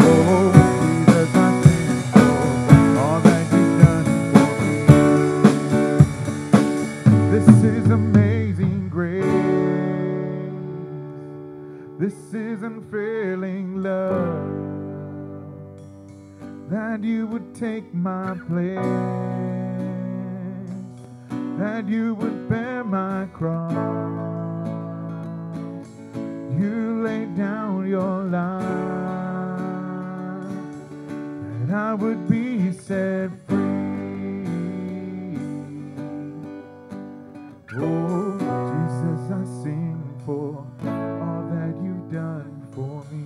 Take my place, that you would bear my cross. You laid down your life, that I would be set free. Oh, Jesus, I sing for all that you've done for me.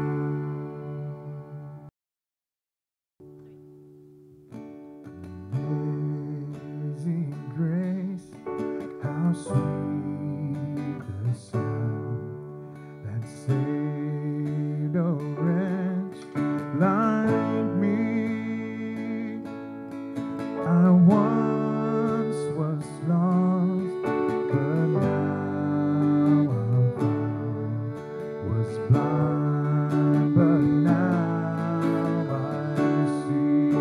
Sweet the sound that saved a wretch like me. I once was lost, but now I'm found. Was blind, but now I see.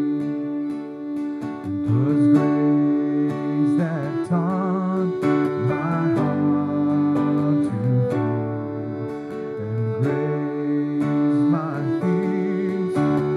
It was grace that taught my heart to feel, and grace my fears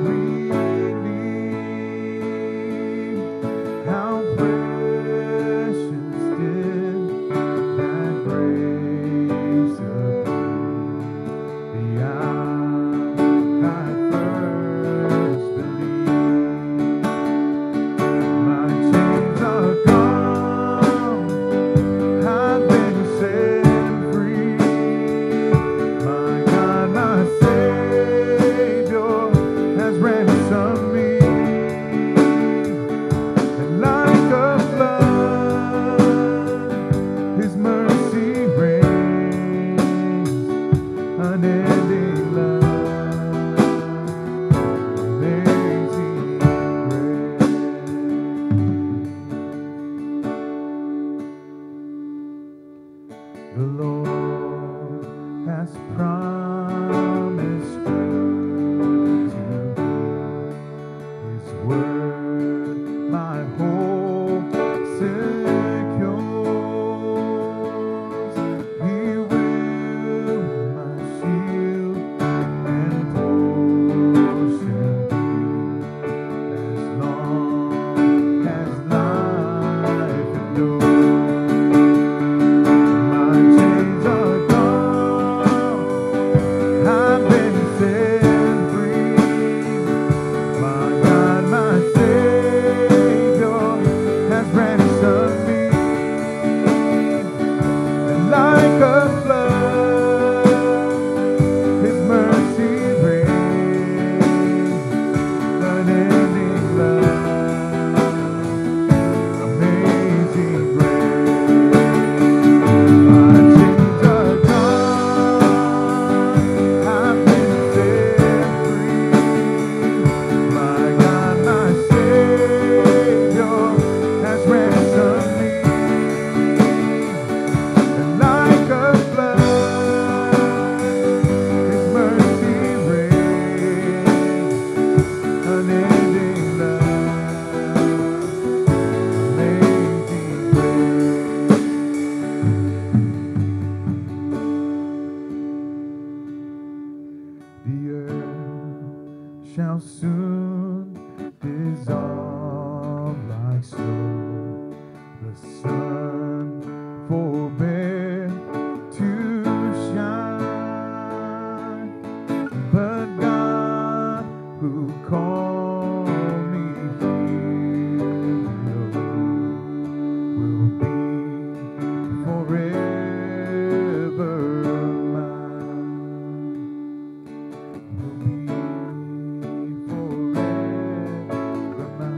relieved. How precious did that grace appear the hour I first believed. My chains are gone, I've been set free. My God, my Savior has ransomed me. And like a flood, His mercy reigns, unending love, amazing grace. The Lord has promised good to me. His word my hope secures. He will my shield and portion be, as long as life endures. My chains are gone, I've been set free. My God, my Savior has ransomed me. And like a flood, His mercy reigns, unending love, amazing grace. My chains are gone, I've been set free. My God, my Savior has ransomed me. And like a flood, His mercy reigns, unending love, amazing grace. The earth shall soon dissolve like snow. The sun forbear to shine, but God who called me here will be forever mine. Will be forever mine.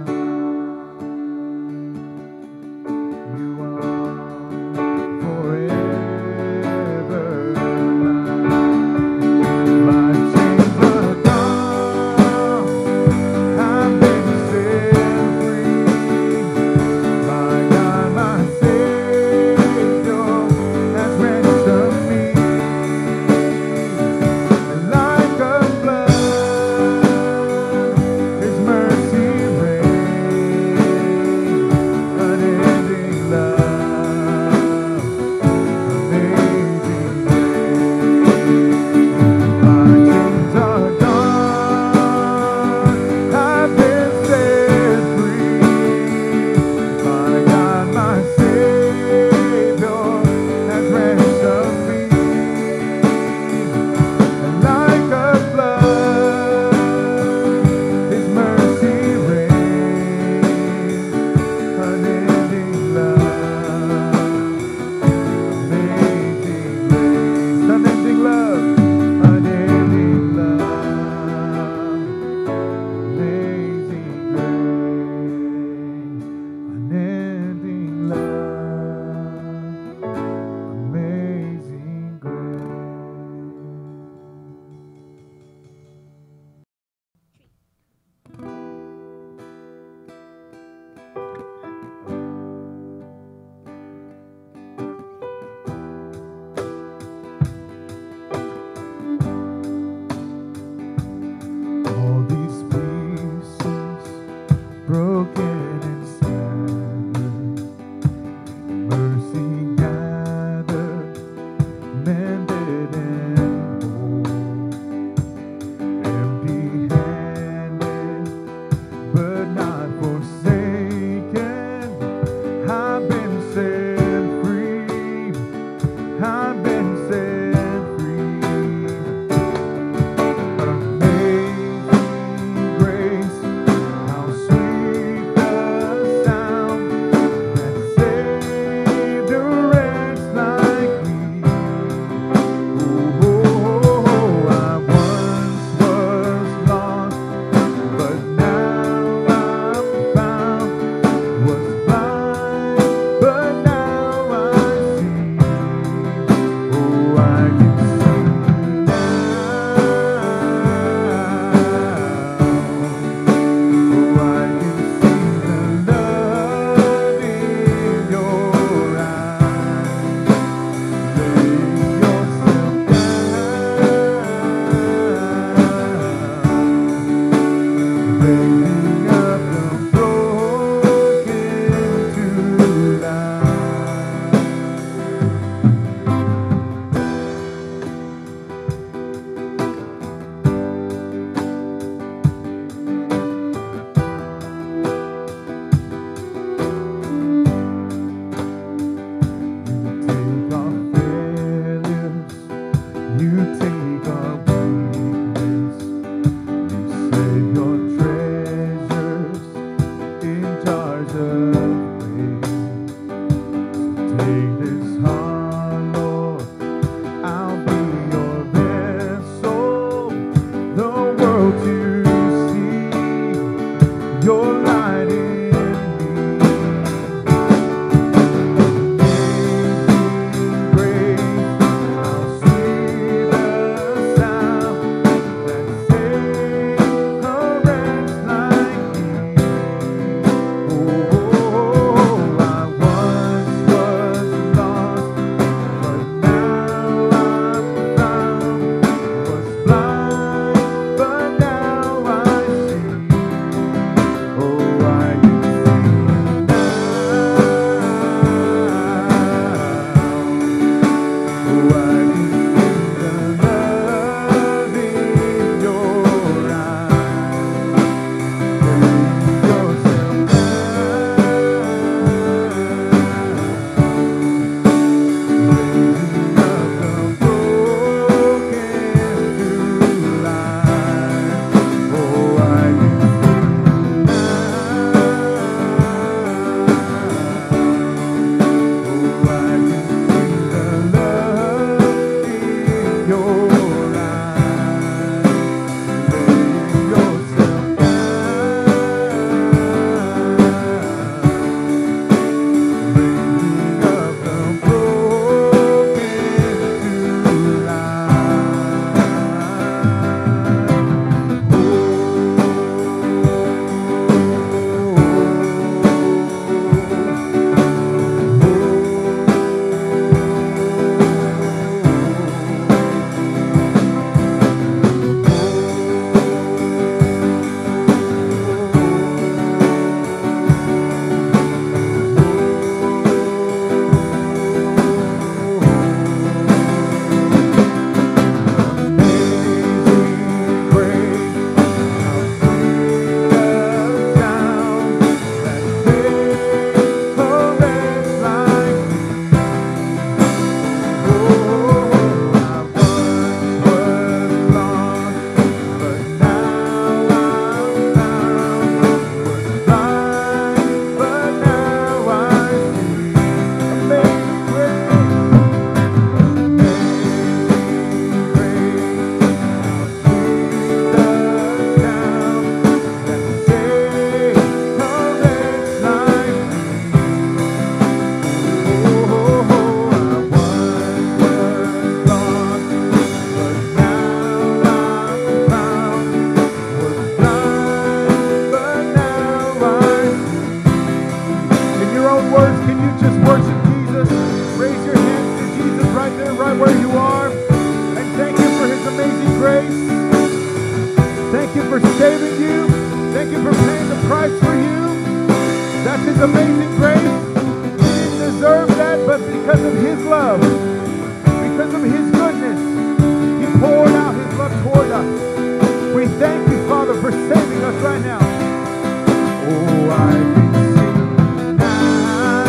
for saving you. Thank you for paying the price for you. That's His amazing grace. He didn't deserve that, but because of His love, because of His goodness, He poured out His love toward us. We thank you, Father, for saving us right now. Oh, I can sing now.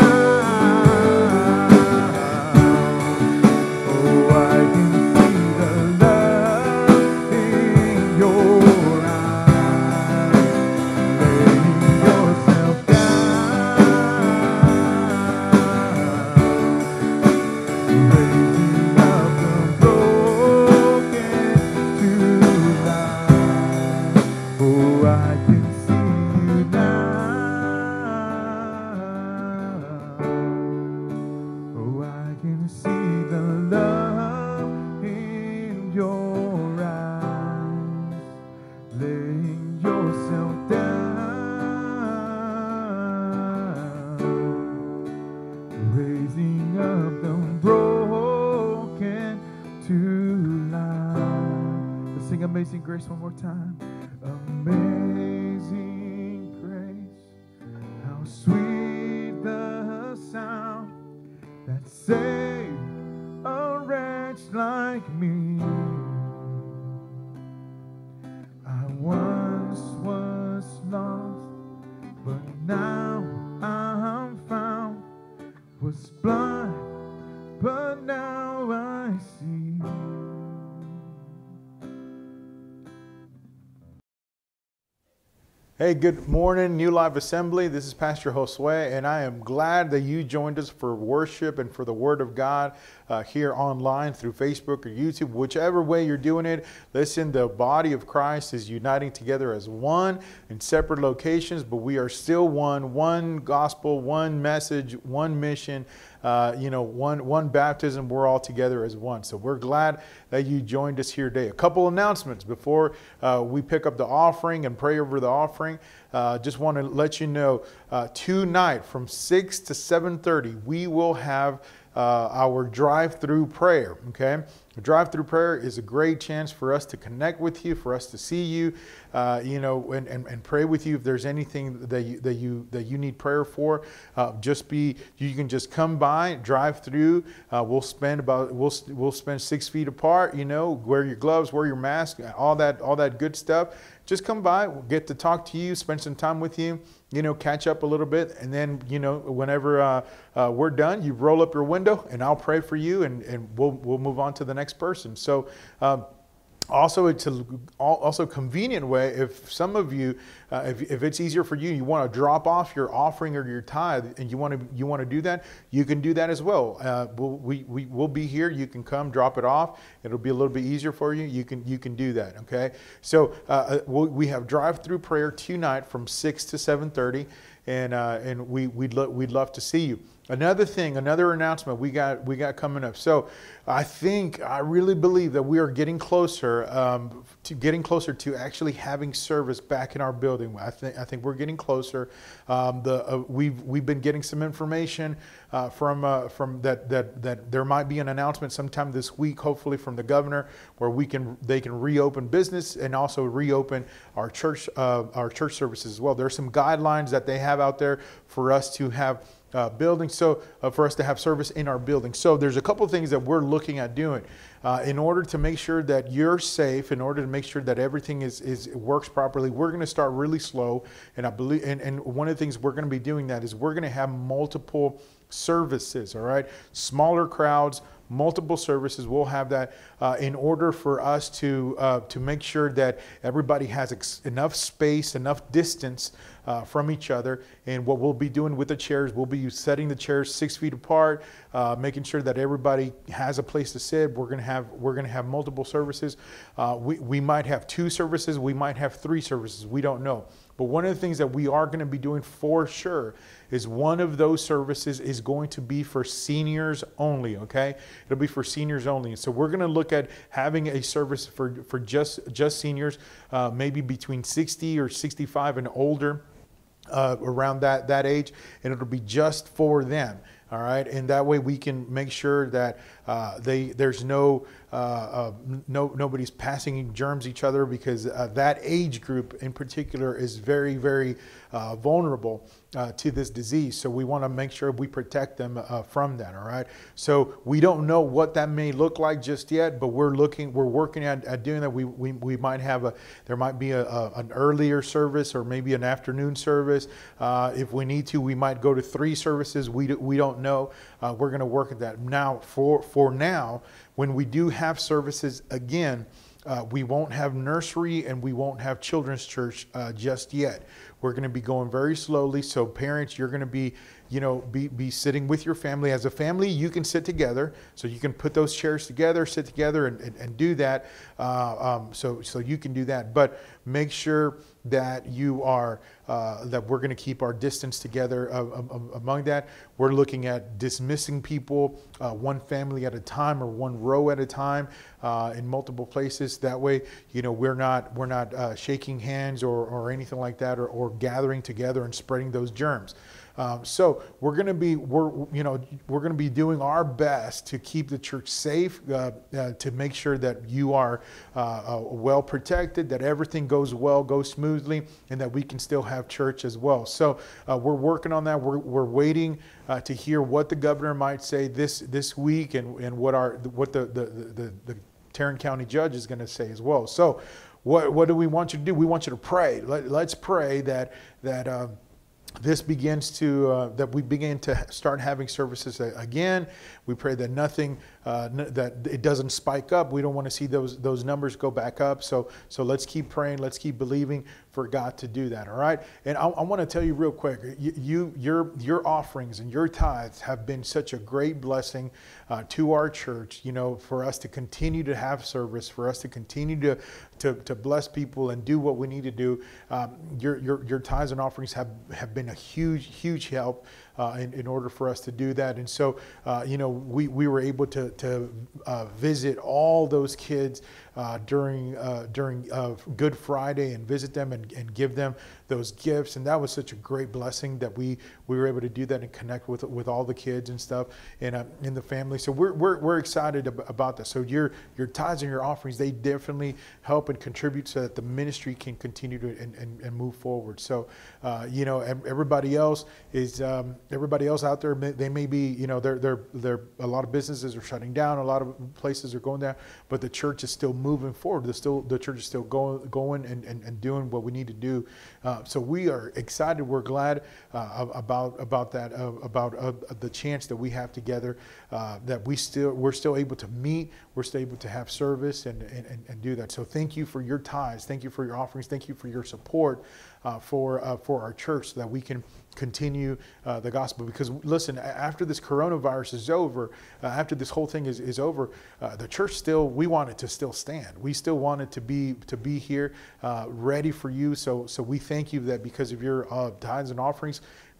Oh, I can see the love in your eyes, laying yourself down, raising up the broken to life. Oh, I can see you now. Oh, I can see the love in your eyes, laying yourself down, raising up the broken to life. Let's sing Amazing Grace one more time. Amazing grace, how sweet the sound that saved a wretch like me. I once was lost, but now I'm found. Was blind, but now I see. Hey, good morning, New Life Assembly. This is Pastor Josue, and I am glad that you joined us for worship and for the Word of God here online through Facebook or YouTube, whichever way you're doing it. Listen, the body of Christ is uniting together as one in separate locations, but we are still one gospel, one message, one mission, one baptism. We're all together as one. So we're glad that you joined us here today. A couple announcements before we pick up the offering and pray over the offering. Just want to let you know, tonight from 6 to 7:30, we will have our drive-through prayer. Okay, drive-through prayer is a great chance for us to connect with you, for us to see you, and pray with you. If there's anything that you need prayer for, you can just come by, drive through. We'll spend 6 feet apart. Wear your gloves, wear your mask, all that good stuff. Just come by, we'll get to talk to you, spend some time with you, catch up a little bit. And then, whenever we're done, you roll up your window and I'll pray for you, and we'll move on to the next person. So also, it's also convenient way if some of you, if it's easier for you, you want to drop off your offering or your tithe, and you want to do that, you can do that as well. We'll be here. You can come drop it off. It'll be a little bit easier for you. You can do that. Okay. So we have drive-through prayer tonight from 6 to 7:30, and we'd love to see you. Another announcement we got coming up. So I really believe that we are getting closer to actually having service back in our building. I think we're getting closer. We've been getting some information from that there might be an announcement sometime this week, hopefully from the governor, where they can reopen business and also reopen our church services as well. There are some guidelines that they have out there for us to have building, so for us to have service in our building. So there's a couple of things that we're looking at doing in order to make sure that you're safe, in order to make sure that everything works properly. We're going to start really slow, and I believe, and one of the things we're going to be doing that is we're going to have multiple services. All right, smaller crowds, multiple services. We'll have that in order for us to make sure that everybody has enough space, enough distance from each other. And what we'll be doing with the chairs, we'll be setting the chairs 6 feet apart, making sure that everybody has a place to sit. We're going to have multiple services. We might have 2 services. We might have 3 services. We don't know. But one of the things that we are going to be doing for sure is one of those services is going to be for seniors only, okay? It'll be for seniors only. So we're going to look at having a service for just seniors, maybe between 60 or 65 and older, around that age, and it'll be just for them. All right, and that way we can make sure that There's nobody's passing germs each other, because that age group in particular is very, very vulnerable to this disease. So we want to make sure we protect them from that. All right. So we don't know what that may look like just yet, but we're working at doing that. We might have there might be an earlier service, or maybe an afternoon service. If we need to, we might go to 3 services. We don't know. We're going to work at that. Now, for now, when we do have services again, we won't have nursery and we won't have children's church just yet. We're going to be going very slowly. So parents, you're going to be sitting with your family. As a family, you can sit together. So you can put those chairs together, sit together, and do that. So you can do that. But make sure that you are that we're going to keep our distance together among that. We're looking at dismissing people one family at a time, or one row at a time, in multiple places. That way, we're not shaking hands or anything like that, or gathering together and spreading those germs. So we're going to be doing our best to keep the church safe, to make sure that you are well protected, that everything goes smoothly, and that we can still have church as well. So we're working on that. We're waiting to hear what the governor might say this week, and what the Tarrant County judge is going to say as well. So what do we want you to do? We want you to pray. Let's pray that this begins to, that we begin to start having services again. We pray that nothing, that it doesn't spike up. We don't want to see those numbers go back up. So let's keep praying. Let's keep believing for God to do that. All right. And I want to tell you real quick, your offerings and your tithes have been such a great blessing to our church, for us to continue to have service, for us to continue to bless people and do what we need to do. Your tithes and offerings have been a huge help in order for us to do that. And so, we were able to visit all those kids during Good Friday, and visit them and give them those gifts. And that was such a great blessing that we were able to do that and connect with all the kids and stuff in the family. So we're excited about this. So your tithes and your offerings, they definitely help and contribute so that the ministry can continue to and move forward. So everybody else out there, they may be, they're a lot of businesses are shutting down, a lot of places are going down, but the church is still moving forward. The church is still going and doing what we need to do. So we are excited. We're glad about that, about the chance that we have together, that we're still able to meet, we're still able to have service and do that. So thank you for your tithes, thank you for your offerings, thank you for your support for our church, so that we can continue the gospel. Because listen, after this coronavirus is over, after this whole thing is over, the church we want it to still stand. We still want it to be here, ready for you. So we thank you that because of your tithes and offerings,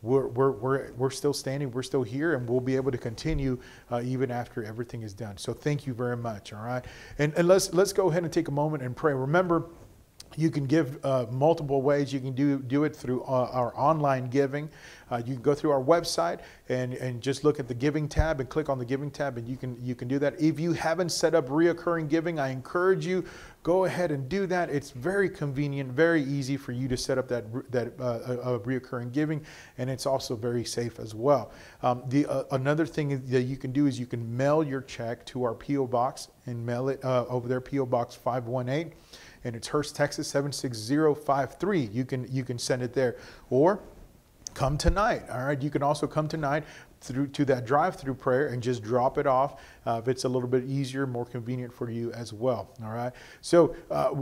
we're still standing, we're still here, and we'll be able to continue even after everything is done. So thank you very much. All right, and let's go ahead and take a moment and pray. Remember, you can give multiple ways. You can do it through our online giving. You can go through our website and just look at the giving tab and click on the giving tab, and you can do that. If you haven't set up reoccurring giving, I encourage you, go ahead and do that. It's very convenient, very easy for you to set up that reoccurring giving, and it's also very safe as well. Another thing that you can do is you can mail your check to our P.O. Box and mail it over there, P.O. Box 518. And it's Hurst, Texas 76053. You can send it there, or come tonight. All right, you can also come tonight to that drive-through prayer and just drop it off if it's a little bit easier, more convenient for you as well. All right. So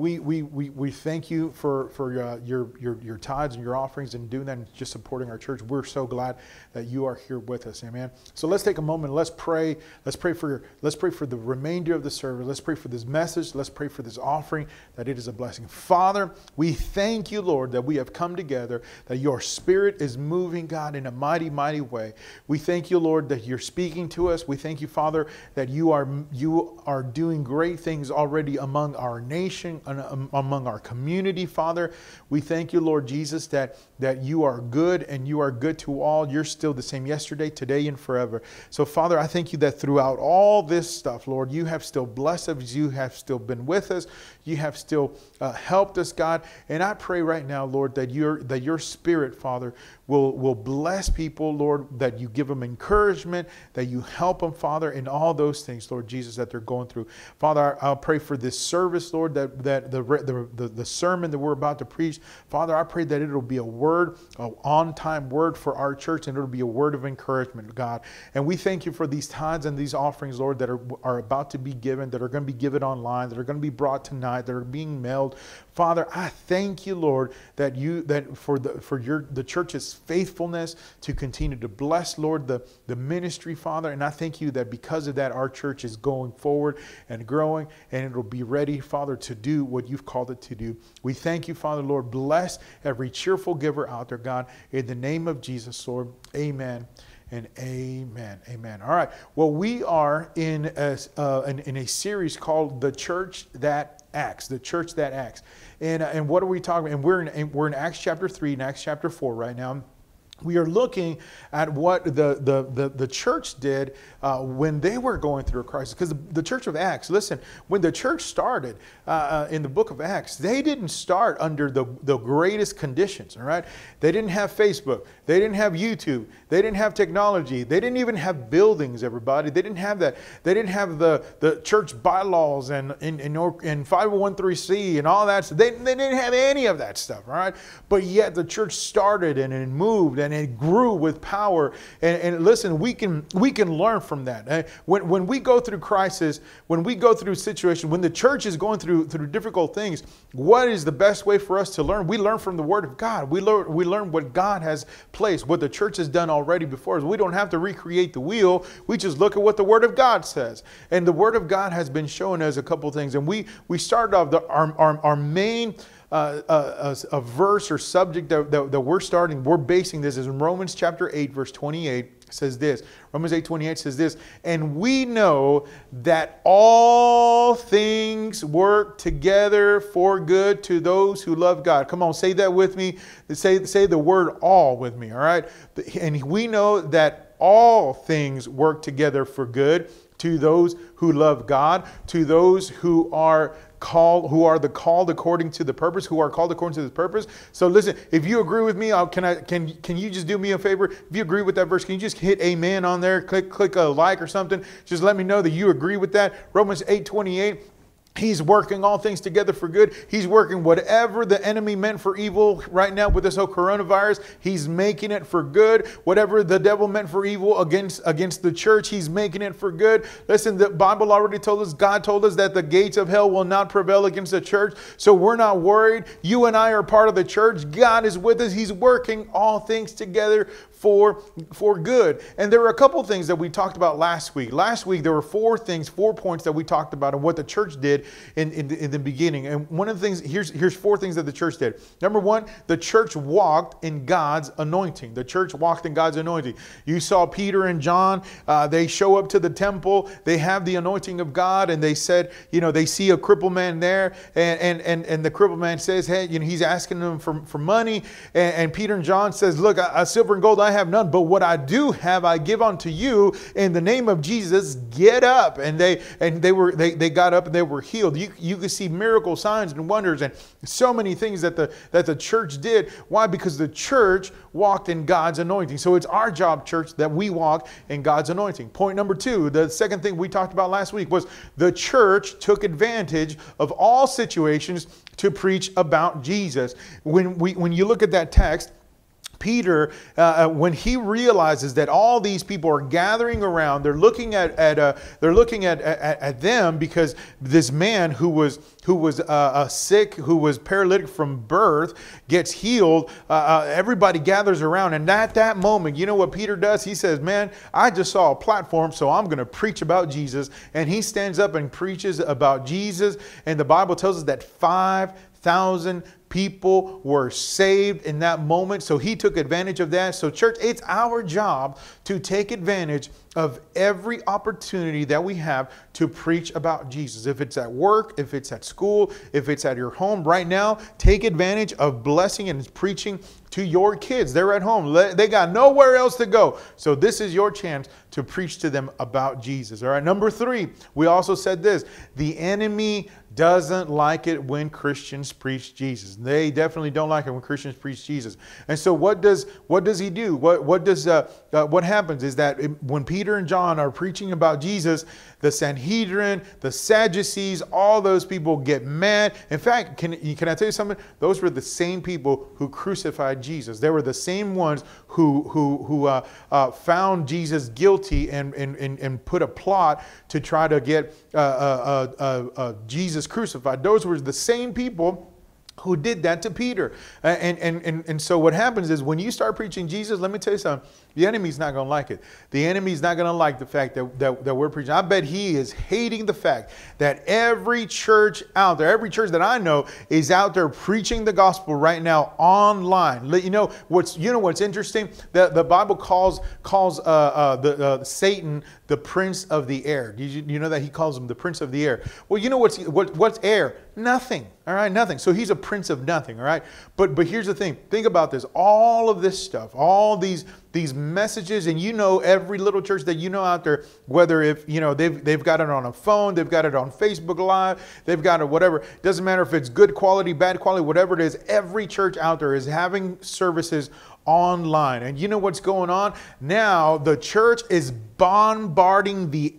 we thank you for your tithes and your offerings and doing that and just supporting our church. We're so glad that you are here with us. Amen. So let's take a moment. Let's pray. Let's pray for the remainder of the service. Let's pray for this message. Let's pray for this offering, that it is a blessing. Father, we thank you, Lord, that we have come together, that your Spirit is moving, God, in a mighty, mighty way. We thank you, Lord, that you're speaking to us. We thank you, Father, that you are doing great things already among our nation, among our community, Father. We thank you, Lord Jesus, that you are good and you are good to all. You're still the same yesterday, today, and forever. So, Father, I thank you that throughout all this stuff, Lord, you have still blessed us. You have still been with us. You have still helped us, God. And I pray right now, Lord, that your Spirit, Father, will bless people, Lord, that you give them encouragement, that you help them, Father, in all those things, Lord Jesus, that they're going through. Father, I'll pray for this service, Lord, that the sermon that we're about to preach, Father, I pray that it'll be a word, an on-time word for our church, and it'll be a word of encouragement, God. And we thank you for these tithes and these offerings, Lord, that are about to be given, that are going to be given online, that are going to be brought tonight, that are being mailed. Father, I thank you, Lord, that for the church's faithfulness to continue to bless, Lord, the ministry, Father. And I thank you that because of that, our church is going forward and growing, and it'll be ready, Father, to do what you've called it to do. We thank you, Father, Lord. Bless every cheerful giver out there, God. In the name of Jesus, Lord. Amen. And amen. Amen. All right. Well, we are in a series called The Church That Acts. The Church That Acts. And what are we talking about? And we're in Acts chapter 3 and Acts chapter 4 right now. We are looking at what the church did when they were going through a crisis. Because the church of Acts, listen, when the church started in the book of Acts, they didn't start under the greatest conditions, all right? They didn't have Facebook. They didn't have YouTube. They didn't have technology. They didn't even have buildings, everybody. They didn't have that. They didn't have the church bylaws and 501(c) and all that. They didn't have any of that stuff, all right? But yet the church started and it moved and it grew with power. And listen, we can learn from that. When we go through crisis, when we go through situations, when the church is going through difficult things, what is the best way for us to learn? We learn from the Word of God. We learn what God has placed, what the church has done already before us. We don't have to recreate the wheel. We just look at what the Word of God says. And the Word of God has been showing us a couple of things. And we started off our main a verse or subject that we're basing this is in Romans chapter 8, verse 28. Says this. Romans 8:28 says this, and we know that all things work together for good to those who love God. Come on, say that with me. Say the word all with me, all right? And we know that all things work together for good to those who love God, to those who are called according to the purpose, who are called according to the purpose. So listen, if you agree with me, can you just do me a favor? If you agree with that verse, can you just hit amen on there? Click a like or something. Just let me know that you agree with that. Romans 8:28. He's working all things together for good. He's working whatever the enemy meant for evil right now with this whole coronavirus. He's making it for good. Whatever the devil meant for evil against the church, he's making it for good. Listen, the Bible already told us, God told us that the gates of hell will not prevail against the church. So we're not worried. You and I are part of the church. God is with us. He's working all things together for good. And there were a couple things that we talked about last week. Last week, there were 4 points that we talked about and what the church did in the beginning. And one of the things, here's 4 things that the church did. Number 1, the church walked in God's anointing. The church walked in God's anointing. You saw Peter and John, they show up to the temple, they have the anointing of God, and they said, they see a crippled man there, and the crippled man says, hey, he's asking them for money, and Peter and John says, look, silver and gold I have none, but what I do have I give unto you. In the name of Jesus, get up. And they got up and they were healed. You could see miracle signs and wonders and so many things that the church did. Why? Because the church walked in God's anointing. So it's our job, church, that we walk in God's anointing. Point number 2, the second thing we talked about last week was the church took advantage of all situations to preach about Jesus. When you look at that text, Peter, when he realizes that all these people are gathering around, they're looking at them because this man who was sick, who was paralytic from birth, gets healed. Everybody gathers around, and at that moment, you know what Peter does? He says, "Man, I just saw a platform, so I'm going to preach about Jesus." And he stands up and preaches about Jesus. And the Bible tells us that 5,000 People were saved in that moment. So he took advantage of that. So church, it's our job to take advantage of every opportunity that we have to preach about Jesus. If it's at work, if it's at school, if it's at your home right now, take advantage of blessing and preaching to your kids. They're at home. They got nowhere else to go. So this is your chance to preach to them about Jesus. All right. Number 3, we also said this: the enemy doesn't like it when Christians preach Jesus. They definitely don't like it when Christians preach Jesus. And so what does he do? What happens is that when Peter and John are preaching about Jesus, the Sanhedrin, the Sadducees, all those people get mad. In fact, can I tell you something? Those were the same people who crucified Jesus. They were the same ones who found Jesus guilty and put a plot to try to get Jesus crucified. Those were the same people who did that to Peter. And so what happens is when you start preaching Jesus, let me tell you something, the enemy's not going to like it. The enemy's not going to like the fact that we're preaching. I bet he is hating the fact that every church out there, every church that I know is out there preaching the gospel right now online. You know what's interesting? The Bible calls Satan the prince of the air. You know that he calls him the prince of the air. Well, you know what's air? Nothing. All right, nothing. So he's a prince of nothing. All right. But here's the thing. Think about this. All of this stuff, all these messages, and you know every little church that you know out there, whether if you know they've got it on a phone, they've got it on Facebook Live, they've got it whatever. Doesn't matter if it's good quality, bad quality, whatever it is. Every church out there is having services online. And you know what's going on? Now the church is bombarding the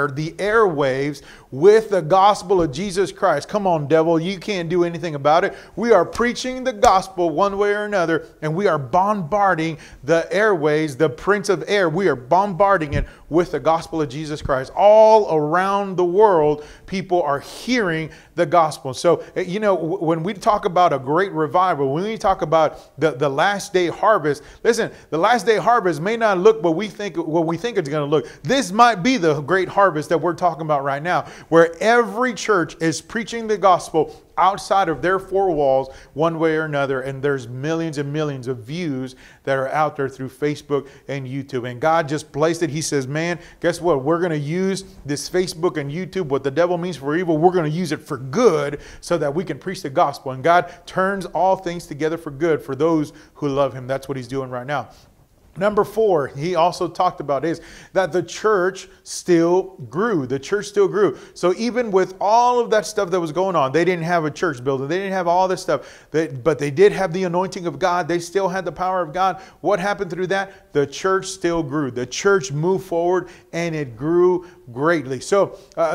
airwaves with the gospel of Jesus Christ. Come on, devil. You can't do anything about it. We are preaching the gospel one way or another, and we are bombarding the airways, the prince of air. We are bombarding it with the gospel of Jesus Christ. All around the world, people are hearing the gospel. So, you know, when we talk about a great revival, when we talk about the last day harvest, listen, the last day harvest may not look what we think it's going to look. This might be the great harvest that we're talking about right now, where every church is preaching the gospel outside of their four walls one way or another, and there's millions and millions of views that are out there through Facebook and YouTube. And God just placed it. He says, man, guess what? We're going to use this Facebook and YouTube, what the devil means for evil, we're going to use it for good so that we can preach the gospel. And God turns all things together for good for those who love him. That's what he's doing right now. Number 4, he also talked about is that the church still grew. The church still grew. So even with all of that stuff that was going on, they didn't have a church building. They didn't have all this stuff, but they did have the anointing of God. They still had the power of God. What happened through that? The church still grew. The church moved forward and it grew greatly. So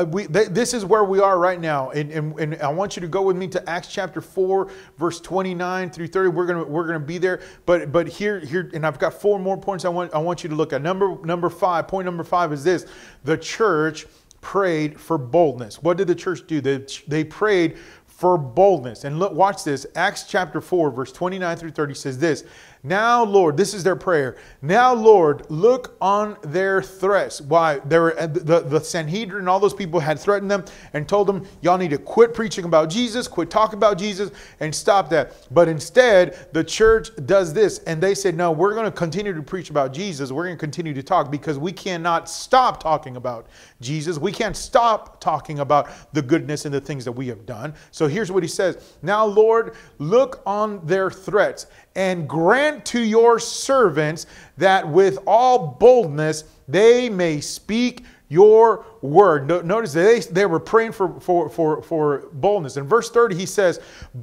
this is where we are right now. And I want you to go with me to Acts chapter 4, verse 29 through 30. We're gonna be there. But here, and I've got 4 more points I want you to look at. Number 5, point number 5 is this: the church prayed for boldness. What did the church do? They prayed for boldness. And look, watch this. Acts chapter 4, verse 29 through 30 says this: now, Lord, this is their prayer. Now, Lord, look on their threats. Why? The Sanhedrin and all those people had threatened them and told them, y'all need to quit preaching about Jesus, quit talking about Jesus, and stop that. But instead, the church does this. And they said, no, we're going to continue to preach about Jesus. We're going to continue to talk because we cannot stop talking about Jesus. We can't stop talking about the goodness and the things that we have done. So here's what he says. Now, Lord, look on their threats and grant to your servants that with all boldness they may speak your word. Notice they were praying for boldness. In verse 30 he says,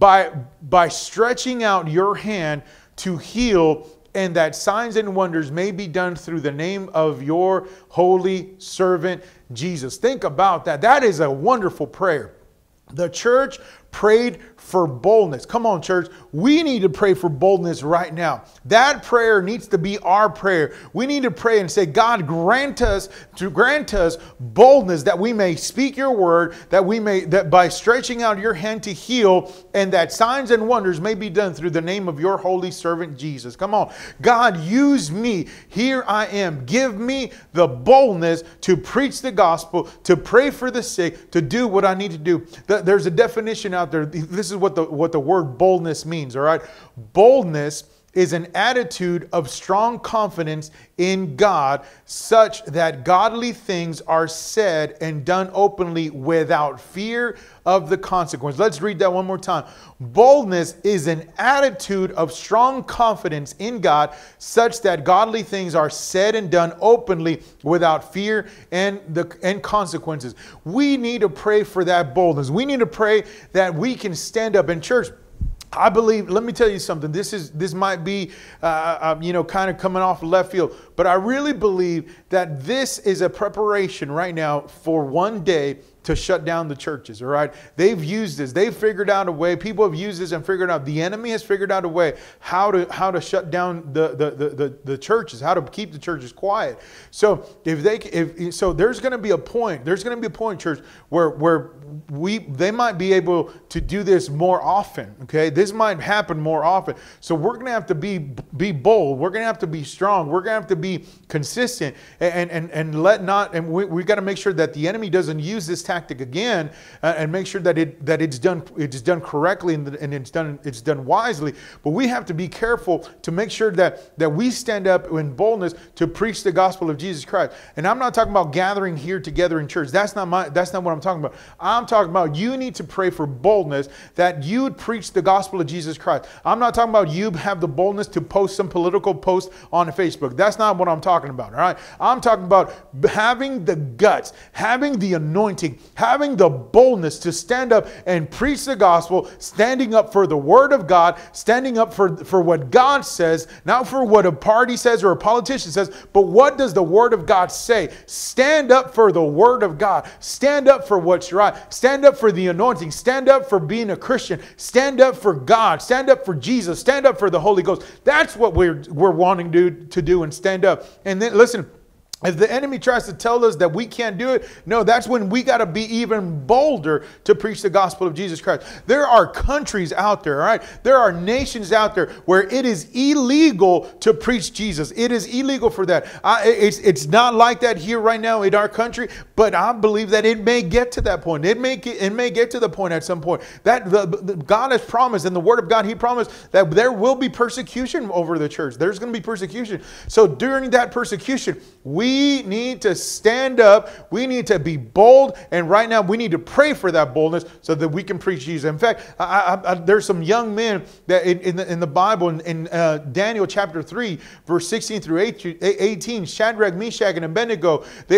by stretching out your hand to heal, and that signs and wonders may be done through the name of your holy servant Jesus. Think about that. That is a wonderful prayer. The church prayed for boldness. Come on, church. We need to pray for boldness right now. That prayer needs to be our prayer. We need to pray and say, God, grant us boldness that we may speak your word, that by stretching out your hand to heal, and that signs and wonders may be done through the name of your holy servant Jesus. Come on. God, use me. Here I am. Give me the boldness to preach the gospel, to pray for the sick, to do what I need to do. There's a definition out out there. This is what the word boldness means, all right? Boldness is an attitude of strong confidence in God, such that godly things are said and done openly without fear of the consequence. Let's read that one more time. Boldness is an attitude of strong confidence in God, such that godly things are said and done openly without fear and consequences. We need to pray for that boldness. We need to pray that we can stand up in church. I believe, let me tell you something. This might be, kind of coming off left field, but I really believe that this is a preparation right now for one day to shut down the churches, all right? They've used this. They've figured out a way. People have used this and figured out. The enemy has figured out a way how to shut down the churches, how to keep the churches quiet. So so there's going to be a point. There's going to be a point, church, where they might be able to do this more often. Okay, this might happen more often. So we're going to have to be bold. We're going to have to be strong. We're going to have to be consistent and we got to make sure that the enemy doesn't use this tactic again, and make sure that it's done correctly and it's done wisely. But we have to be careful to make sure that we stand up in boldness to preach the gospel of Jesus Christ. And I'm not talking about gathering here together in church. That's not what I'm talking about. I'm talking about you need to pray for boldness that you would preach the gospel of Jesus Christ. I'm not talking about you have the boldness to post some political post on Facebook. That's not what I'm talking about. All right. I'm talking about having the guts, having the anointing, having the boldness to stand up and preach the gospel, standing up for the word of God, standing up for what God says, not for what a party says or a politician says, but what does the word of God say? Stand up for the word of God. Stand up for what's right. Stand up for the anointing. Stand up for being a Christian. Stand up for God. Stand up for Jesus. Stand up for the Holy Ghost. That's what we're wanting to do and stand up. And then listen, if the enemy tries to tell us that we can't do it, no, that's when we got to be even bolder to preach the gospel of Jesus Christ. There are countries out there, all right? There are nations out there where it is illegal to preach Jesus. It is illegal for that. It's not like that here right now in our country, but I believe that it may get to that point. It may get to the point at some point that God has promised, in the Word of God, He promised that there will be persecution over the church. There's going to be persecution. So during that persecution, we need to stand up. We need to be bold. And right now we need to pray for that boldness so that we can preach Jesus. In fact, there's some young men that in the Bible, in Daniel chapter 3, verse 16 through 18, Shadrach, Meshach, and Abednego, they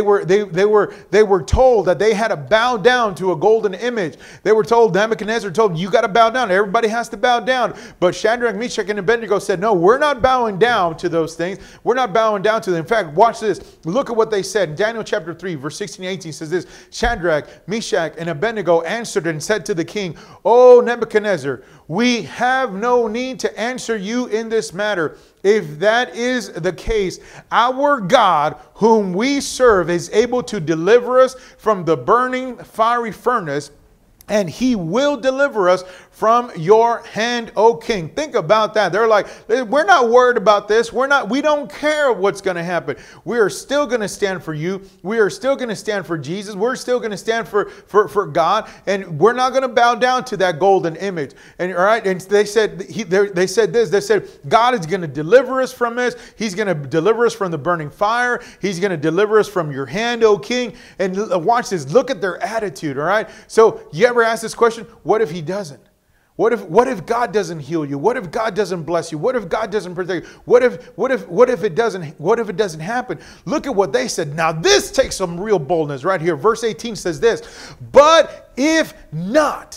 were told that they had to bow down to a golden image. They were told, Nebuchadnezzar told them, you got to bow down. Everybody has to bow down. But Shadrach, Meshach, and Abednego said, no, we're not bowing down to those things. We're not bowing down to them. In fact, watch this. Look at what they said. In Daniel chapter 3, verse 16 and 18 says this, Shadrach, Meshach, and Abednego answered and said to the king, O Nebuchadnezzar, we have no need to answer you in this matter. If that is the case, our God, whom we serve, is able to deliver us from the burning fiery furnace, and He will deliver us from your hand, O king. Think about that. They're like, we're not worried about this. We don't care what's going to happen. We are still going to stand for you. We are still going to stand for Jesus. We're still going to stand for God. And we're not going to bow down to that golden image. And all right. And they said this. They said, God is going to deliver us from this. He's going to deliver us from the burning fire. He's going to deliver us from your hand, O king. And watch this. Look at their attitude. All right. So you ever ask this question? What if He doesn't? What if God doesn't heal you? What if God doesn't bless you? What if God doesn't protect you? What if it doesn't happen? Look at what they said. Now this takes some real boldness right here. Verse 18 says this, but if not,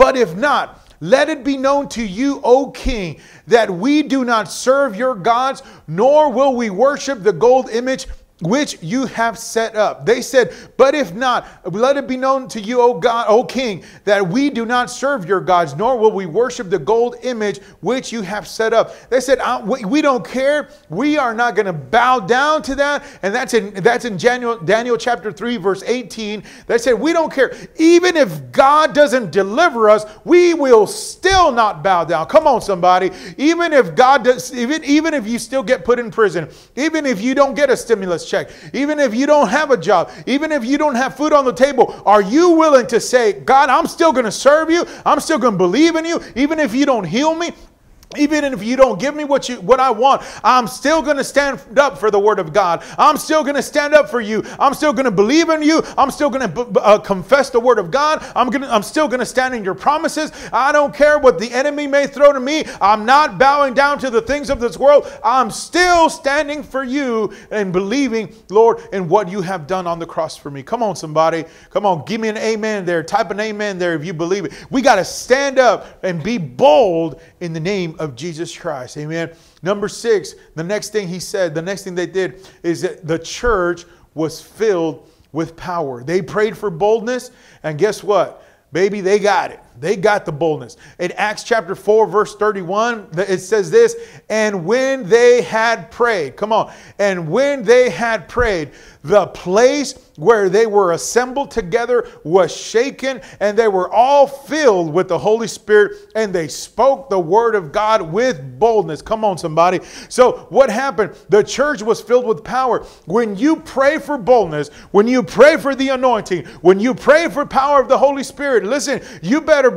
let it be known to you, O king, that we do not serve your gods, nor will we worship the gold image which you have set up. They said, but if not, let it be known to you, O God, O king, that we do not serve your gods, nor will we worship the gold image which you have set up. They said, we don't care. We are not going to bow down to that. And that's in Daniel chapter 3, verse 18. They said, we don't care. Even if God doesn't deliver us, we will still not bow down. Come on, somebody. Even if God does, even if you still get put in prison, even if you don't get a stimulus check, even if you don't have a job, even if you don't have food on the table, are you willing to say, God, I'm still going to serve you. I'm still going to believe in you. Even if you don't heal me, even if you don't give me what I want, I'm still going to stand up for the Word of God. I'm still going to stand up for you. I'm still going to believe in you. I'm still going to confess the Word of God. I'm still going to stand in your promises. I don't care what the enemy may throw to me. I'm not bowing down to the things of this world. I'm still standing for you and believing, Lord, in what you have done on the cross for me. Come on, somebody. Come on, give me an amen there. Type an amen there if you believe it. We got to stand up and be bold in the name of Jesus Christ. Amen. Number 6, the next thing he said, the next thing they did is that the church was filled with power. They prayed for boldness, and guess what? Baby, they got it. They got the boldness. In Acts chapter 4, verse 31, it says this, and when they had prayed, come on, and when they had prayed, the place where they were assembled together was shaken, and they were all filled with the Holy Spirit, and they spoke the word of God with boldness. Come on, somebody. So what happened? The church was filled with power. When you pray for boldness, when you pray for the anointing, when you pray for power of the Holy Spirit, listen, you better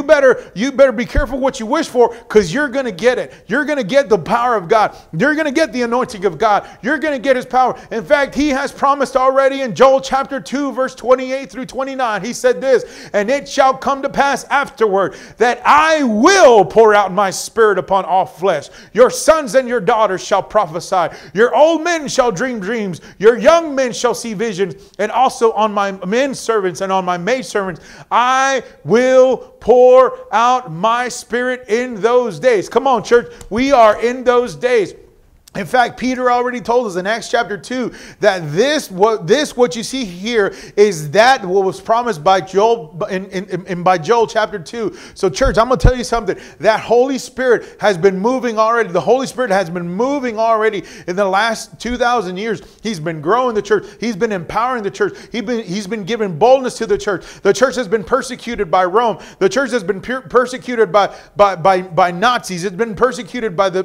be careful what you wish for, because you're going to get it. You're going to get the power of God. You're going to get the anointing of God. You're going to get His power. In fact, He has promised already in Joel chapter 2, verse 28 through 29. He said this, and it shall come to pass afterward that I will pour out my Spirit upon all flesh. Your sons and your daughters shall prophesy. Your old men shall dream dreams. Your young men shall see visions. And also on my men servants and on my maid servants, I will pour out my Spirit in those days. Come on, church. We are in those days. In fact, Peter already told us in Acts chapter 2 that what you see here is that what was promised by Joel by Joel chapter 2. So church, I'm going to tell you something. That Holy Spirit has been moving already. The Holy Spirit has been moving already in the last 2,000 years. He's been growing the church. He's been empowering the church. He's been giving boldness to the church. The church has been persecuted by Rome. The church has been persecuted by Nazis. It's been persecuted by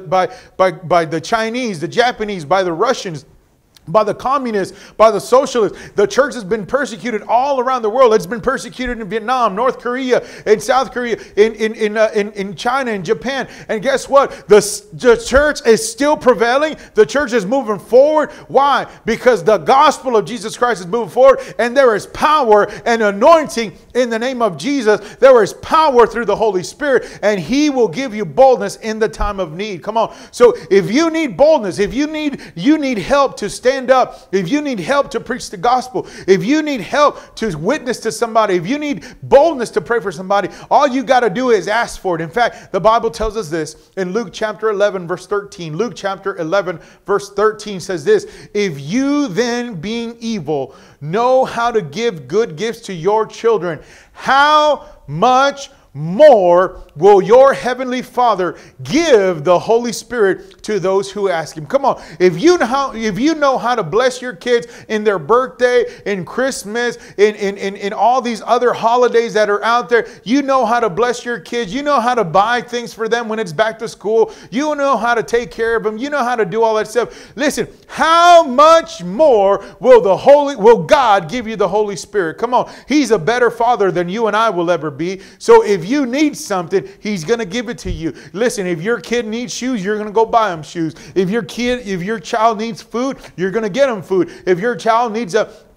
the Chinese, the Japanese, by the Russians, by the communists, by the socialists. The church has been persecuted all around the world. It's been persecuted in Vietnam, North Korea, in South Korea, in China, in Japan. And guess what? The church is still prevailing. The church is moving forward. Why? Because the gospel of Jesus Christ is moving forward, and there is power and anointing in the name of Jesus. There is power through the Holy Spirit, and He will give you boldness in the time of need. Come on. So if you need boldness, if you need help to stand up, if you need help to preach the gospel, if you need help to witness to somebody, if you need boldness to pray for somebody, all you got to do is ask for it. In fact, the Bible tells us this in Luke chapter 11 verse 13. Luke chapter 11 verse 13 says this, if you then being evil know how to give good gifts to your children, how much more will your heavenly Father give the Holy Spirit to those who ask Him. Come on. If you know how to bless your kids in their birthday, in Christmas, in all these other holidays that are out there, you know how to bless your kids. You know how to buy things for them when it's back to school. You know how to take care of them. You know how to do all that stuff. Listen, how much more will God give you the Holy Spirit? Come on. He's a better Father than you and I will ever be. So if you need something, He's going to give it to you. Listen, if your kid needs shoes, you're going to go buy them shoes. If your child needs food, you're going to get them food. If your child needs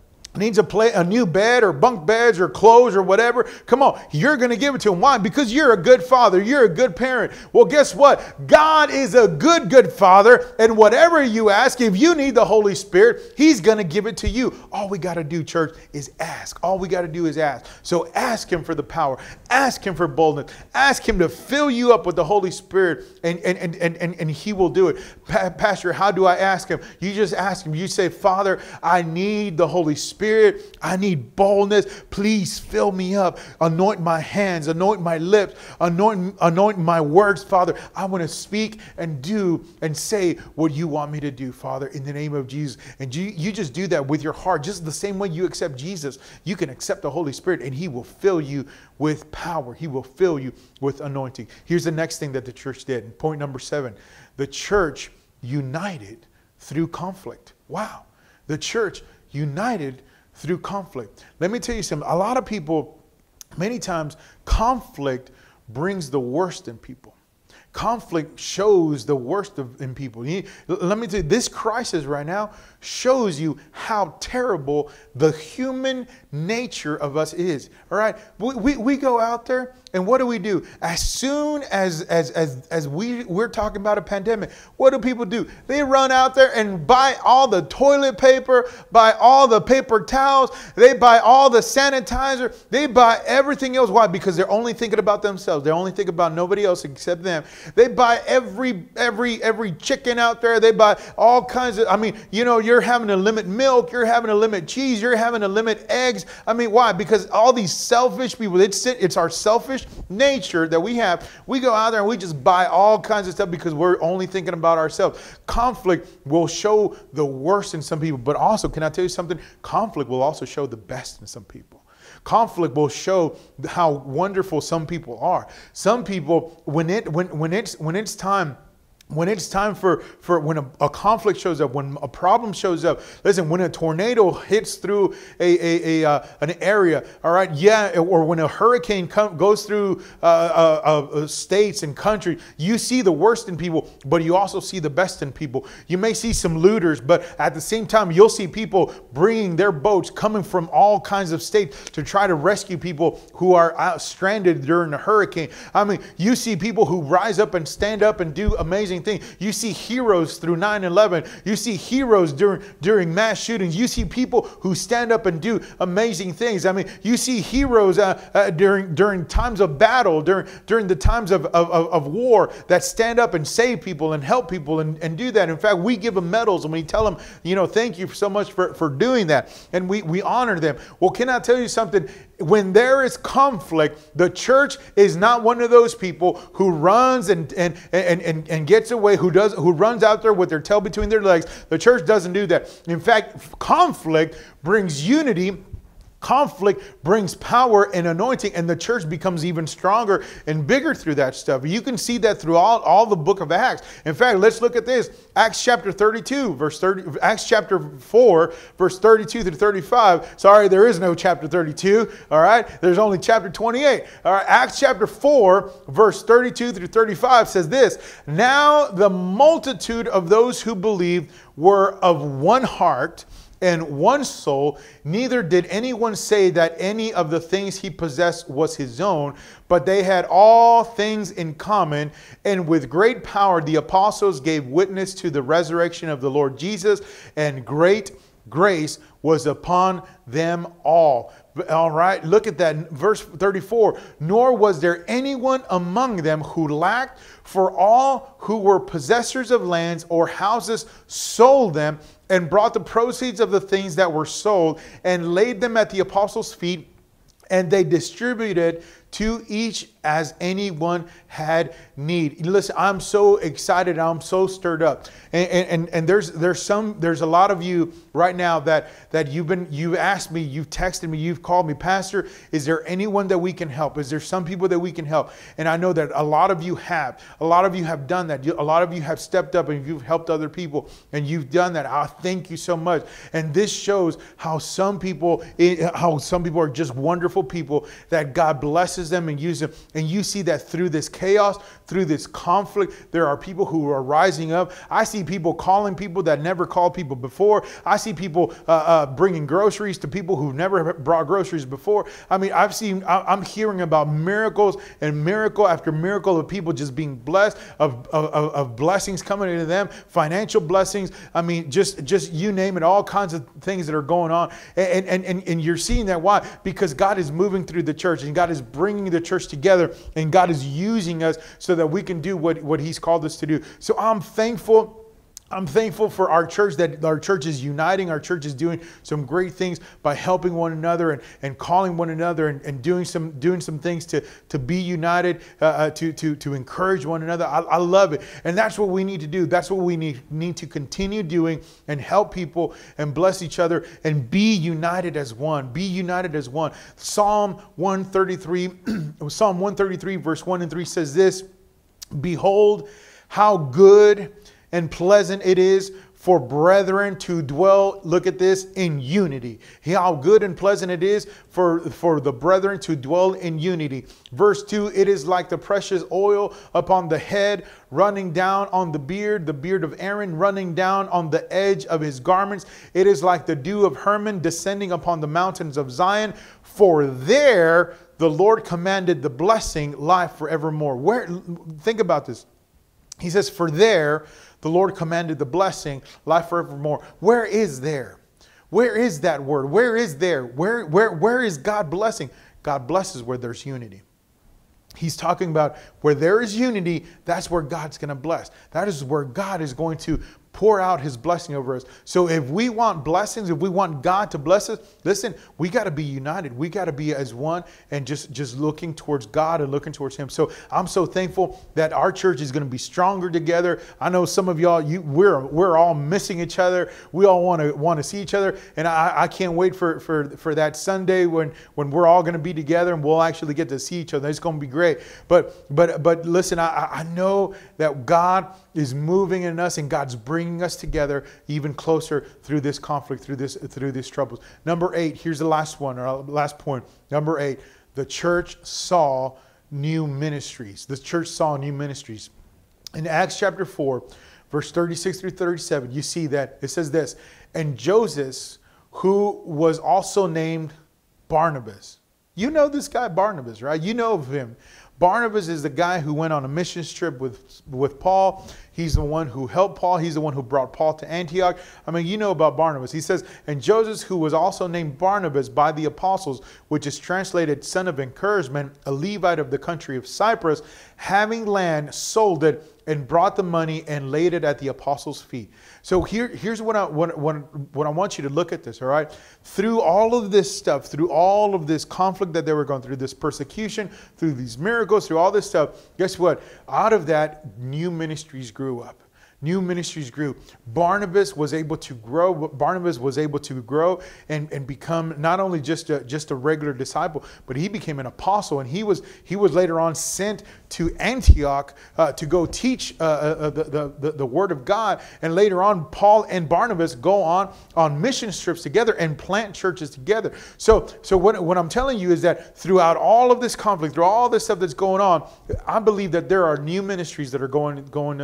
a new bed or bunk beds or clothes or whatever, come on, you're going to give it to him. Why? Because you're a good father. You're a good parent. Well, guess what? God is a good father. And whatever you ask, if you need the Holy Spirit, He's going to give it to you. All we got to do, church, is ask. All we got to do is ask. So ask Him for the power. Ask Him for boldness. Ask Him to fill you up with the Holy Spirit, and He will do it. Pastor, how do I ask Him? You just ask Him. You say, Father, I need the Holy Spirit. I need boldness. Please fill me up. Anoint my hands. Anoint my lips. Anoint my words, Father. I want to speak and do and say what you want me to do, Father, in the name of Jesus. And you just do that with your heart. Just the same way you accept Jesus, you can accept the Holy Spirit, and He will fill you with power. He will fill you with anointing. Here's the next thing that the church did. Point number 7. The church united through conflict. Wow. The church united through conflict. Let me tell you something. A lot of people, many times, conflict brings the worst in people. Conflict shows the worst in people. Let me tell you, this crisis right now shows you how terrible the human nature of us is. All right, we go out there and what do? As soon as we're talking about a pandemic, what do people do? They run out there and buy all the toilet paper, buy all the paper towels, they buy all the sanitizer, they buy everything else. Why? Because they're only thinking about themselves. They only think about nobody else except them. They buy every chicken out there. They buy all kinds of, you're having to limit milk, you're having to limit cheese, you're having to limit eggs. Why? Because all these selfish people, it's our selfish nature that we have. We go out there and we just buy all kinds of stuff because we're only thinking about ourselves. Conflict will show the worst in some people, but also, can I tell you something? Conflict will also show the best in some people. Conflict will show how wonderful some people are. Some people, when it's time for when a conflict shows up, when a problem shows up, listen, when a tornado hits through an area, all right, or when a hurricane goes through states and country, you see the worst in people, but you also see the best in people. You may see some looters, but at the same time, you'll see people bringing their boats, coming from all kinds of states to try to rescue people who are stranded during the hurricane. You see people who rise up and stand up and do amazing thing. You see heroes through 9/11. You see heroes during mass shootings. You see people who stand up and do amazing things. You see heroes during times of battle, during the times of war, that stand up and save people and help people and do that. In fact, we give them medals and we tell them, thank you so much for doing that. And we honor them. Well, can I tell you something? When there is conflict, the church is not one of those people who runs and gets away, who runs out there with their tail between their legs. The church doesn't do that. In fact, conflict brings unity. Conflict brings power and anointing, and the church becomes even stronger and bigger through that stuff. You can see that through all the book of Acts. In fact, let's look at this. Acts chapter 32, verse 30, Acts chapter 4, verse 32 through 35. Sorry, there is no chapter 32. All right. There's only chapter 28. All right. Acts chapter 4, verse 32 through 35 says this: Now the multitude of those who believed were of one heart and one soul, neither did anyone say that any of the things he possessed was his own, but they had all things in common. And with great power the apostles gave witness to the resurrection of the Lord Jesus, and great grace was upon them all. All right, look at that. Verse 34, nor was there anyone among them who lacked, for all who were possessors of lands or houses sold them and brought the proceeds of the things that were sold and laid them at the apostles' feet, and they distributed to each as anyone had need. Listen, I'm so excited. I'm so stirred up. And there's a lot of you right now that you've asked me, you've texted me, you've called me, Pastor, is there anyone that we can help? Is there some people that we can help? And I know that a lot of you have. A lot of you have done that. A lot of you have stepped up and you've helped other people, and you've done that. I thank you so much. And this shows how some people are just wonderful people that God blesses them and uses them. And you see that through this chaos, through this conflict, there are people who are rising up. I see people calling people that never called people before. I see people bringing groceries to people who've never brought groceries before. I'm hearing about miracles and miracle after miracle of people just being blessed, of blessings coming into them, financial blessings. Just you name it, all kinds of things that are going on. And you're seeing that. Why? Because God is moving through the church, and God is bringing the church together, and God is using us so that we can do what He's called us to do. So I'm thankful. I'm thankful for our church, that our church is uniting. Our church is doing some great things by helping one another and calling one another and doing some things to be united, to encourage one another. I love it. And that's what we need to do. That's what we need to continue doing, and help people and bless each other and be united as one. Be united as one. Psalm 133 verse 1 and 3 says this: Behold, how good and pleasant it is for brethren to dwell, look at this, in unity. How good and pleasant it is for the brethren to dwell in unity. Verse 2, it is like the precious oil upon the head, running down on the beard of Aaron, running down on the edge of his garments. It is like the dew of Hermon descending upon the mountains of Zion. For there the Lord commanded the blessing, life forevermore. Where? Think about this. He says, for there the Lord commanded the blessing, life forevermore. Where is there? Where is that word? Where is there? Where is God blessing? God blesses where there's unity. He's talking about where there is unity, that's where God's going to bless. That is where God is going to pour out his blessing over us. So if we want blessings, if we want God to bless us, listen, we got to be united. We got to be as one and just looking towards God and looking towards him. So I'm so thankful that our church is going to be stronger together. I know some of y'all, we're all missing each other. We all want to see each other. And I can't wait for that Sunday when we're all going to be together and we'll actually get to see each other. It's going to be great. But listen, I know that God is moving in us and God's bringing us together even closer through this conflict, through these troubles. Number 8, here's the last one, or last point. Number 8, the church saw new ministries. The church saw new ministries. In Acts chapter 4, verse 36 through 37, you see that it says this, and Joseph, who was also named Barnabas. You know this guy Barnabas, right? You know of him. Barnabas is the guy who went on a mission trip with Paul. He's the one who helped Paul. He's the one who brought Paul to Antioch. I mean, you know about Barnabas. He says, and Joseph, who was also named Barnabas by the apostles, which is translated son of encouragement, a Levite of the country of Cyprus, having land, sold it, and brought the money and laid it at the apostles' feet. So here's what I want you to look at this, all right? Through all of this stuff, through all of this conflict that they were going through, this persecution, through these miracles, through all this stuff, guess what? Out of that, new ministries grew up. New ministries grew. Barnabas was able to grow. Barnabas was able to grow and become not only just a regular disciple, but he became an apostle. And he was later on sent to Antioch to go teach the word of God. And later on, Paul and Barnabas go on mission trips together and plant churches together. So what I'm telling you is that throughout all of this conflict, through all this stuff that's going on, I believe that there are new ministries that are going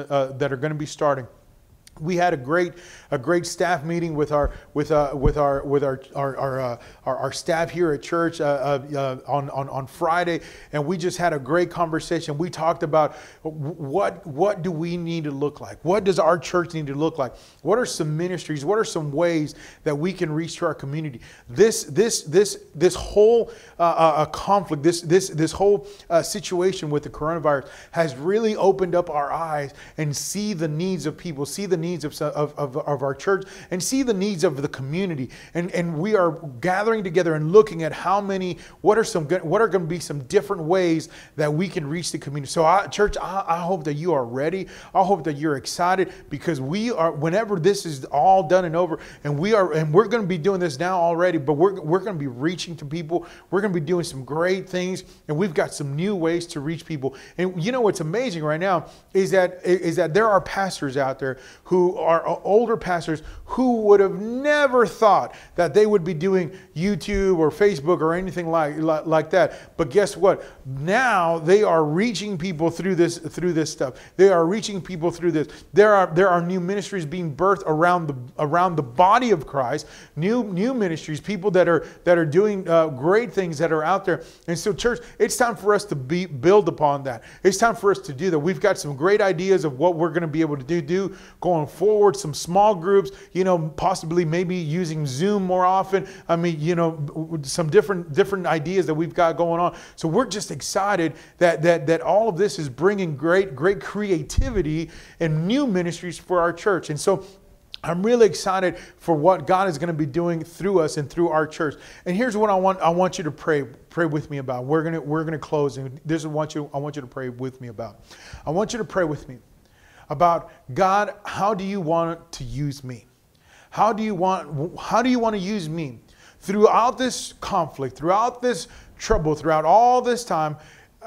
to be starting. We had a great staff meeting with our staff here at church on Friday, and we just had a great conversation. We talked about what do we need to look like? What does our church need to look like? What are some ministries? What are some ways that we can reach to our community? This whole conflict, this whole situation with the coronavirus has really opened up our eyes and see the needs of people, see the needs of our church, and see the needs of the community. And we are gathering together and looking at what are going to be some different ways that we can reach the community. So church, I hope that you are ready. I hope that you're excited, because whenever this is all done and over, and we're going to be doing this now already, but we're going to be reaching to people. We're going to be doing some great things, and we've got some new ways to reach people. And you know what's amazing right now is that there are pastors out there who are older pastors who would have never thought that they would be doing YouTube or Facebook or anything like that. But guess what? Now they are reaching people through this stuff. They are reaching people through this. There are new ministries being birthed around the body of Christ. New ministries, people that are doing great things that are out there. And so, church, it's time for us to build upon that. It's time for us to do that. We've got some great ideas of what we're going to be able to do going forward. Some small groups, possibly maybe using Zoom more often. I mean, some different ideas that we've got going on. So we're just excited that all of this is bringing great creativity and new ministries for our church. And so I'm really excited for what God is going to be doing through us and through our church. And here's what I want you to pray with me about. We're going to close, and this is what I want you to pray with me about. I want you to pray with me about, God, how do you want to use me? How do you want to use me throughout this conflict, throughout this trouble, throughout all this time?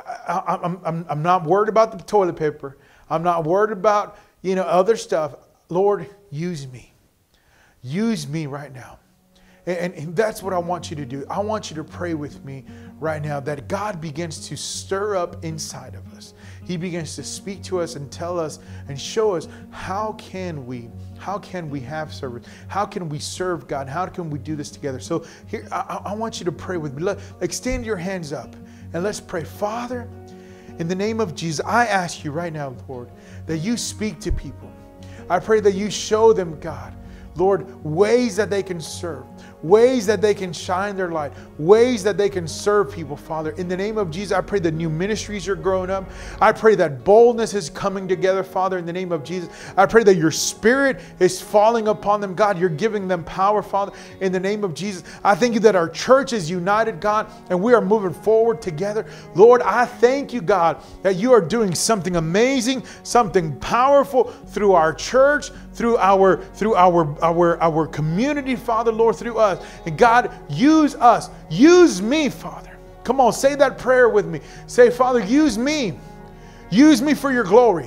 I'm not worried about the toilet paper. I'm not worried about other stuff. Lord, use me. Use me right now. And that's what I want you to do. I want you to pray with me right now that God begins to stir up inside of us. He begins to speak to us and tell us and show us how can we have service? How can we serve God? How can we do this together? So here, I want you to pray with me. Extend your hands up and let's pray. Father, in the name of Jesus, I ask you right now, Lord, that you speak to people. I pray that you show them, God, Lord, ways that they can serve, ways that they can shine their light, ways that they can serve people, Father. In the name of Jesus, I pray that new ministries are growing up. I pray that boldness is coming together, Father, in the name of Jesus. I pray that your Spirit is falling upon them, God. You're giving them power, Father, in the name of Jesus. I thank you that our church is united, God, and we are moving forward together. Lord, I thank you, God, that you are doing something amazing, something powerful through our church, through our community, Father, Lord, through us. And God, use us. Use me, Father. Come on, say that prayer with me. Say, Father, use me. Use me for your glory.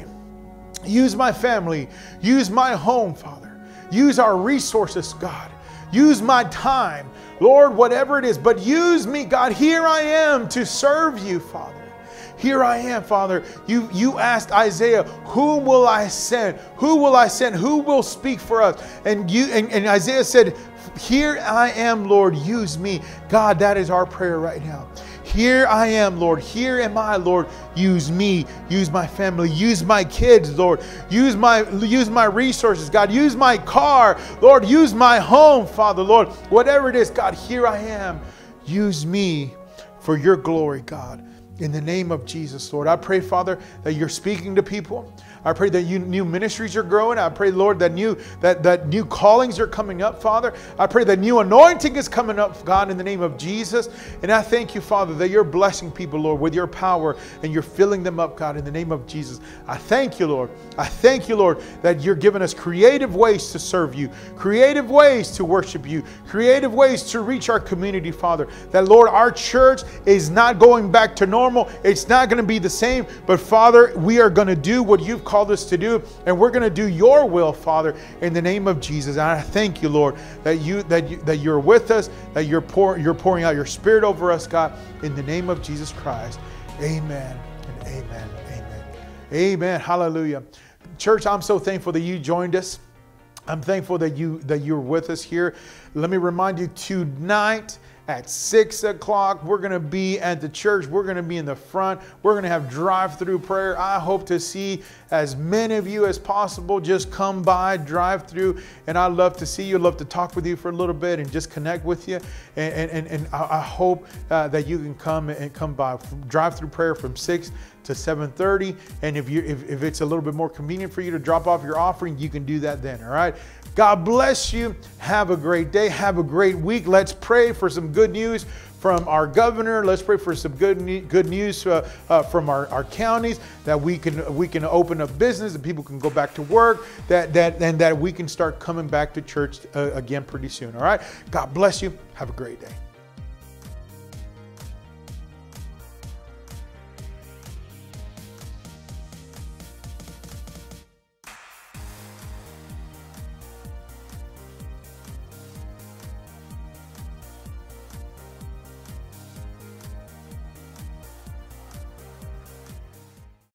Use my family. Use my home, Father. Use our resources, God. Use my time. Lord, whatever it is, but use me, God. Here I am to serve you, Father. Here I am, Father. You asked Isaiah, whom will I send? Who will I send? Who will speak for us? And Isaiah said, here I am, Lord, use me. God, that is our prayer right now. Here I am, Lord. Here am I, Lord. Use me. Use my family. Use my kids, Lord. Use my resources, God. Use my car, Lord. Use my home, Father, Lord. Whatever it is, God, here I am. Use me for your glory, God. In the name of Jesus, Lord, I pray, Father, that you're speaking to people. I pray that new ministries are growing. I pray, Lord, that new callings are coming up, Father. I pray that new anointing is coming up, God, in the name of Jesus. And I thank you, Father, that you're blessing people, Lord, with your power and you're filling them up, God, in the name of Jesus. I thank you, Lord. I thank you, Lord, that you're giving us creative ways to serve you, creative ways to worship you, creative ways to reach our community, Father. That, Lord, our church is not going back to normal. It's not going to be the same. But, Father, we are going to do what you've called us to do, and we're going to do your will, Father, in the name of Jesus. And I thank you, Lord, that you're with us, that you're pouring out your Spirit over us, God, in the name of Jesus Christ. Amen and amen. Amen. Amen. Hallelujah. Church, I'm so thankful that you joined us. I'm thankful that you're with us here. Let me remind you, tonight at 6 o'clock, we're going to be at the church. We're going to be in the front. We're going to have drive-through prayer. I hope to see as many of you as possible. Just come by, drive through, and I'd love to see you. I'd love to talk with you for a little bit and just connect with you. And I hope that you can come by. Drive-through prayer from 6 to 7:30. And if it's a little bit more convenient for you to drop off your offering, you can do that then. All right. God bless you. Have a great day. Have a great week. Let's pray for some good news from our governor. Let's pray for some good news from our counties, that we can open up business and people can go back to work, that we can start coming back to church again pretty soon. All right. God bless you. Have a great day.